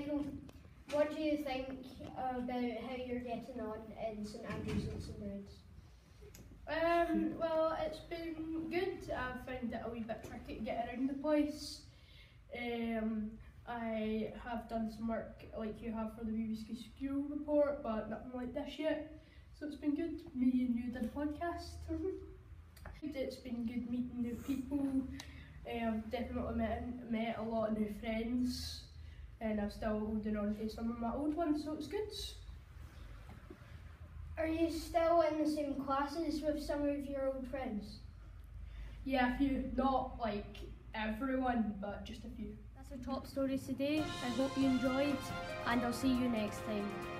what do you think about how you're getting on in St Andrews and St Brigid's? Well, it's been good. I found it a wee bit tricky to get around the place. I have done some work like you have for the BBC School report, but nothing like this yet. So it's been good. Me and you did a podcast. It's been good meeting new people. I've definitely met a lot of new friends, and I'm still holding on to some of my old ones, so it's good. Are you still in the same classes with some of your old friends? Yeah, a few. Not like everyone, but just a few. That's our top stories today. I hope you enjoyed, and I'll see you next time.